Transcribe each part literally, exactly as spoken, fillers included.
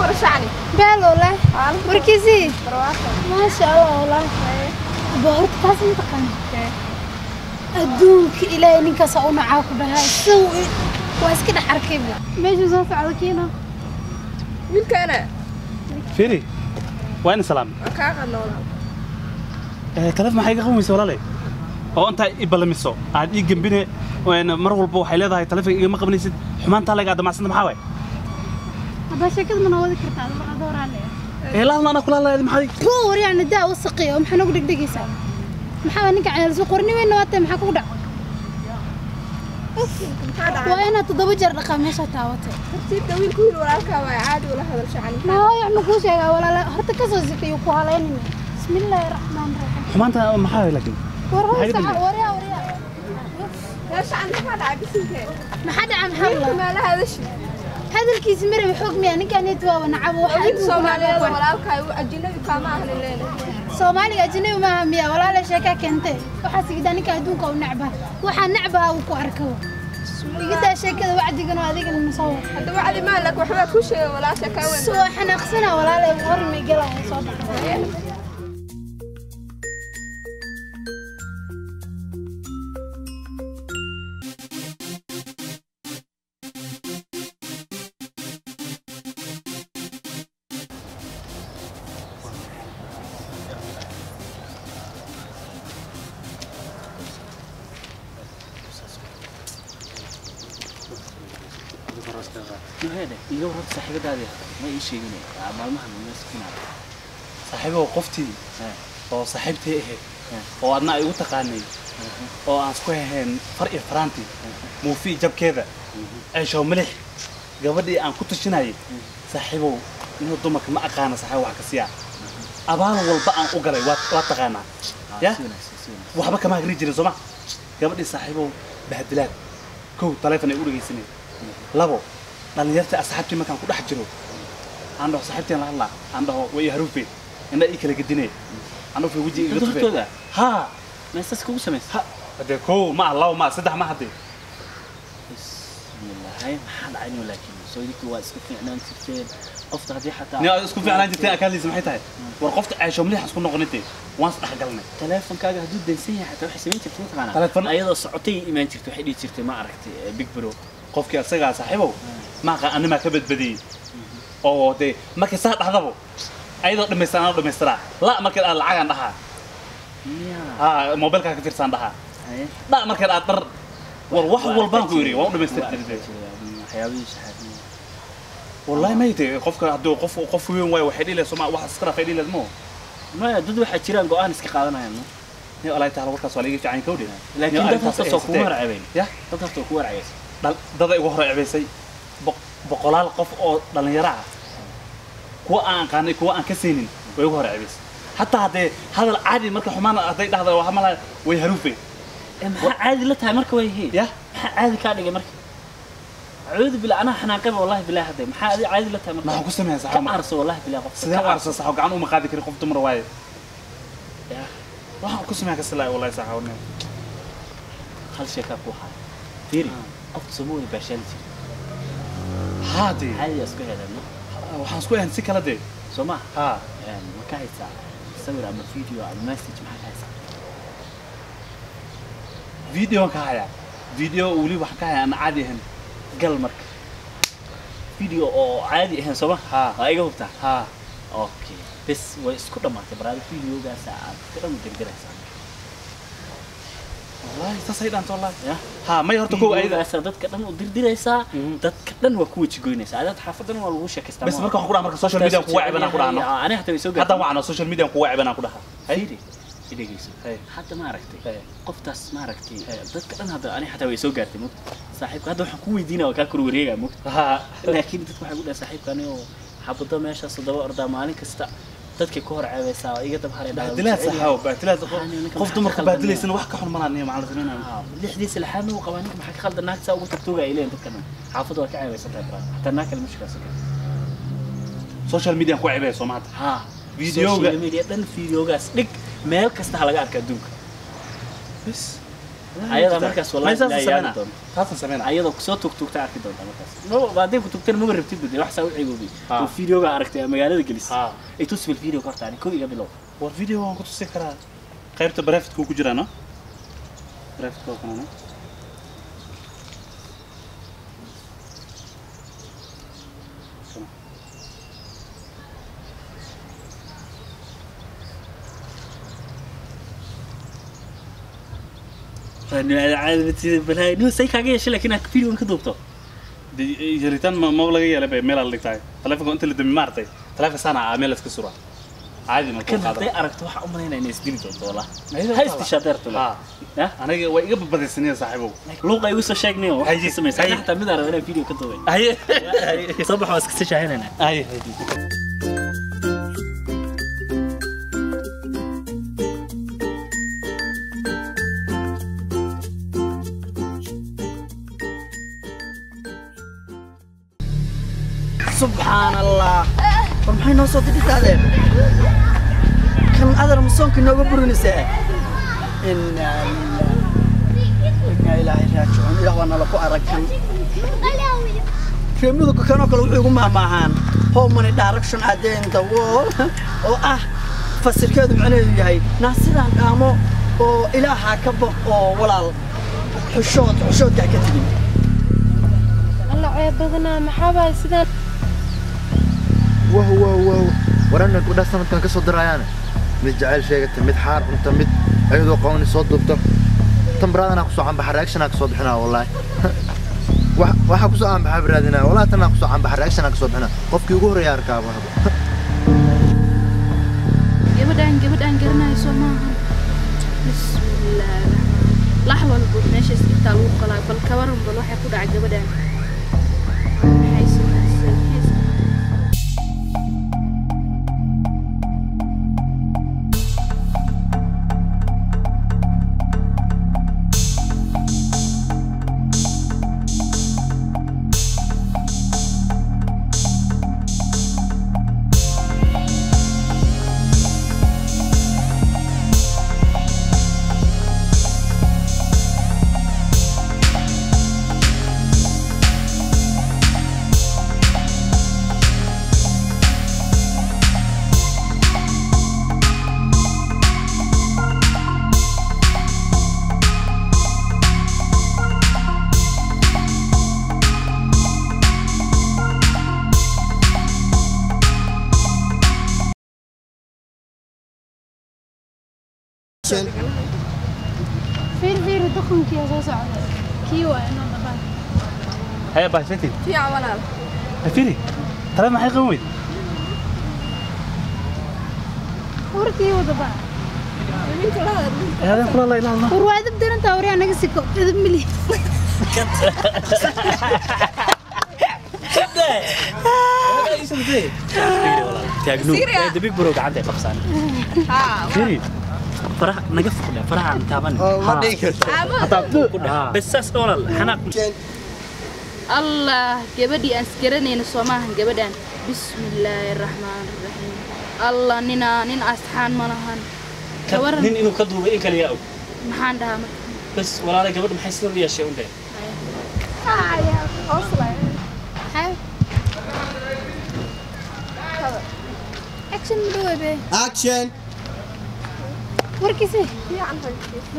ورشعني قال والله وركيزي ما شاء الله والله بهرت كاس متقن أدونك إلى إنك سأونا عاقب بهاي سوي واسكت حركبه ماشي زوف على كينا مين كان فيري وين سلام كاغا نولا ee talaf maxay ka qowmaysaa walaalay oo inta ibalamiso aad ii gambine وين mar walba waxay leedahay talafig iga ma qabnaysid xumaanta laga damacsan maxaa way هذا شكل من هو ذكرت على الدور عليه ee la hadlana kula leeyahay maxay بور يعني دا وسقي ومحنا نقول دقيقه maxaa ninka cayl soo qorni weyn waatay maxaa ku dhac waa ina toddoba jeer dhaqaa meesha taawatay tartiibta wiilku wiil walaalka waa caadi wala hadal shacani ma yaa ma ku sheegaa walaala horta ka soo sifiyo ku haleynina bismillaahir rahmaanir rahiim xumaanta maxaa way laakiin warha wariya wariya لا شعن ما دعي بسنتين ما حدا عم حلا ما لها هذا الشيء هذا الكيس مرة بحكم يعني كان يتوا ونعب واحد صومالي ولا الكاي أجنبي كمان أهل الليل صومالي أجنبي ما هم يا ولا لا شكا كنتي وحاسي كده نك أدوك ونعبها وحن نعبها وكواركوا يقدر شيء كذا وعد يقولوا هذيك المصور هذا وعد مالك وحنا كل شيء ولا شكا وين سو إحنا خسنا ولا لا ورمي قلا صوت هذا يجور صاحب هذا ما يشيء عمال ما هم الناس كنا صاحبه قفتي oo saaxiibtay ahayd oo adna ay u taqaanay oo aan isku hayn farqi faranti muufi jabkeeda ay soo milix gabadhii aan ku tashanayay saaxiibow inuu dumarka ma aqaan saaxiib wax ka siya abaan walba aan u galay waa taqaanaa ya waxba kama agri jirin soo ma gabadhii saaxiibow bahdilaad kow taleefan ay u dhageysanay labo dhalinyarta asxaabtii markaan ku dhex jiro aan dhaho saaxiibteen la hadlaa aan dhaho way haruufeen inay i kala gadinay أنا في وجهي قلت ها ما استسكوا سمس ها هذا كو مع الله ومع سدح ما حد بسم الله هاي ما حد عيني ولكن سويك واسكت في عنان تفتين قفت هذه حتى نعم اسكت في عنان تفتين أكل لي سمحتها ورقفت عايشة مليح اسكت نقنتي وانس أحقلنا تلفون كاجا حدود دنسية حتى وحسمين تفتين تقانا تلفون أيضا صعوتي إيمان تفتو حدي تفتي ما عرفتي بيج برو قف كي أصيغ صاحبه ما قا أنا ما كبد بدي أو ده ما كسات هذا أيضا دمستنا دمستنا لا ما كان العجان ده ها موبايلك كثير صندها لا ما كان أطر والواحد والبنك يوري واحد دمستنا حيوي شحاتي والله ما يتي قفك هدو قف قف يوم واحد وحدي له سمع واحد سكر فيدي لازمه ما دود واحد شيران قوان اسك قادنا يعني يا الله تعالى وركا سؤالي في عين كودي لكن ده تصو كوار عيبين يا ده تصو كوار عيس دل ده يقول هراء عبيسي بقلال قف أو دلنيرع kuwa aan qaanay kuwa aan ka seenin way ugu horeeyay hatta hadee hadal caadi marka xumaan aday dhahdo waxa ma way haruufay ma caadi la tahay marka way heen ya ma caadi ka dhigay marka acuud bil ana xanaaqay wallahi billaah hadee ma caadi caadi la tahay marka ma ku sameeyay saxo ma arso wallahi billaah qof sidee arso saxo gacan uma qaadi kari qof dumar waay ya waxa ku sameeyay kasalay wallahi saxo wana hal shay ka ku haa fiiri qof samoy bashalti haadi haadi isku helayno waxaan isku ahan si kala day soma ha een ma ka haysa sawir ama video ama message ma haysa video ka haya video wali wax ka haya aan caadi ahayn gal marka video oo caadi ahayn soma ha iga hubta ha okay bas way isku dhamaatay baraad video gaas aad ka dhan gargaraysaa والله تصيدان والله يا ها ما يهرتو كو ايدا dadka dhan u dirdiraysa dadka dhan waa ku wajigoynaysa aad xaafadan waa lagu sheekaystaa bas marka waxaan ku dhahay marka social media ku wacibana ku dhahno ana hata way soo gaar hada waxaan social media ku wacibana ku dhahay haydi idageyso hada ma aragtay qoftaas ma aragtay dadka dhan hada ana hata way soo gaartay mug saaxiibka hada waxaan ku weydiinaa ka kor wareega mug ha laakiin dadku waxay u dhahay saaxiibkani oo xabado meesha sadaba orda maalin kasta dadka ku hor ceebaysaa iga dab haray dhaw baadilaad saxaw baadilaad qof dumarka baadilaysan wax ka xun malaanay macalimiina lixdiis laxaanu qabaanka maxaa ka khaldan naagta ugu tagtooga ay leeyihiin dadkan xaafadu waa ka ceebaysan tahay hatta naag kale mushkilad sakan social media ku ceebay Soomaaliya ha videoga social media dhan videogaas dhig meel kasta laga arkaa adduunka bas ayada markaas wallahi Meeshaas ilaa sameynaa. yaadi doon Taasaan sameynaa. ayada ku soo tugtugta arki doonta markaas no baadii ku tugtana ma rabtid bade wax saa u ciiboobay Ha. oo videoga aragtay magaalada gelis Ha. ay tusbil video karta ani koob iga bilow war video waan ku tusi karaa qaybta brevetku ku jira no brevetku kana no أنا عارف بلاي نو سيك حاجة شيء لكن أكفيرون كذوبته yaritaan ma ma laga yeelay bay meel aan dhigtay telefoonka inta la dami maartay telefoonka sana meel iska sura caadi ma كان qaado هذا أركت واحد أمرنا إن يسدين توت والله أيوة هاي طبعاً. استشادرت له ha ها aniga way iga badbadaysanaya saaxiibow لغة يوسف شاكني هو هاي- هاي سمي هاي. حتى مدار أنا فيديو كذوبي ay صباح واسكت شاهين أنا ay سبحان الله ومحي نوصل دي هذا كان هذا مسون كنا ببرونسه إن إن إلهي راجعون إلى وانا لكو أركان في مدة كانوا كلوا يقوم مع معان هو من direction عدين دوول أو أه فسر كده معناه يهاي ناسينا قاموا أو إله كبر أو ولا حشود حشود قاعد كتبين الله عيب بدنا محابة سيدان وهو وهو ورنا كنا سنة كسر درايانا مid jacayl sheegata mid xaar cunta mid ayadoo qooni soo duubta tan baraadana ku soo aan reaction ka soo bixinaa wallahi waxa ku soo aan baxay baraadina wallahi tan ku soo aan baxay reaction ka soo bixinaa qofkii ugu horeeyay arkaaba gabadhan gabadhan garanayso maaha bismillaah laxwal walbo meesha isbitaal uu qalay bal ka waran bal waxa ku dhacay gabadhan maxay samaysay فير فير دخن كي أساس على كيو أنا نبان هيا باشتي في عملها فيري ترى ما حيقوي وركي وضبا مين كل هذا هذا كل الله اله الله ورواد بدنا نتوري أنا قصيكو إذا ملي تاجنو دبيك بروك عندي قفصان ها فيري فرح نقف كله فرح عن تابن ما dhihi عمود بس ساس والله حناق الله gabadhii aan isgaranayna Soomahan gabadhan bismillaahir rahmaanir rahiim Allah nina nin asxaan ma lahan kawaran nin inuu ka duubay in kale yaa og maxaan dhahaa marka bas walaalahay gabadh maxay sida u yeeshay unde يا أصلا حاو أكشن مدوي به أكشن وركي سي في عنها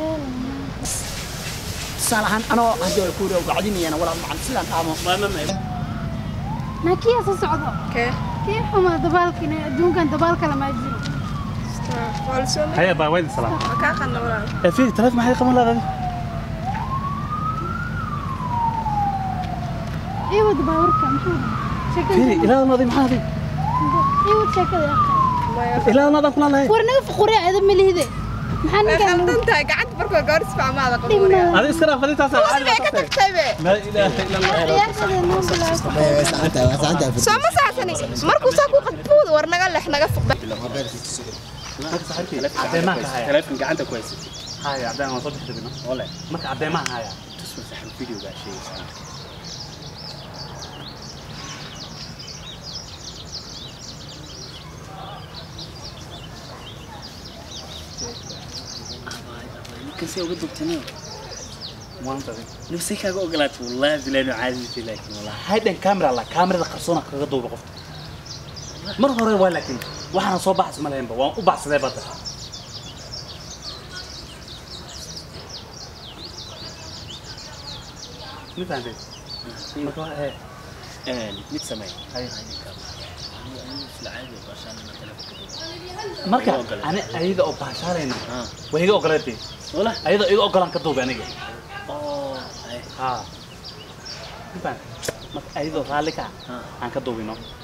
صالحان أنا هجوا الكورة وقاعدين أنا ولا مع سلام أمام ما ما ما ناكي أساس عضو كيف كيف هما دبالك دون كان دبالك لما يجي والسوم هيا با وين السلام مكان خلنا ولا فيري ترى ما حيقوم الله غادي إيوه دبالك محمد شكل فيري الى الماضي ما هذه إيوه شكل يا أخي الى الماضي كل الله ورنا في قرية هذا ملي هذا محن كان خلنا انت قعدت بركو جورس في عمالة قبوري هذه اسكره فدي تاسع عادي ما كتبتي لا اله الا الله يا أخي النوم بلا سو ما ساعتني مركو ساكو قطبود ورنا قال احنا قفق عديماك هاي تلفون عندك كويس هاي عديماك ما صدق تبينا والله مرك عديماك هاي تصور صح الفيديو قاعد شيء كسي وقت دكتور maanta nafsi kaaga ogolaat wallahi bilaano caadi laakiin wallahi hayden camera la camera qarsoona kaga duuba qofta mar hore waa laakiin waxaan soo baxs ma lahaynba waan u baxsaday badda mid aanday marka ee ee mid samay hay العادي عشان marka ani ayada oo baashaalayna ها way iga ogolaatay ولا ayada iga ogolaan ka duubay aniga اوه ha marka ayada raali ka ها aan ka duubino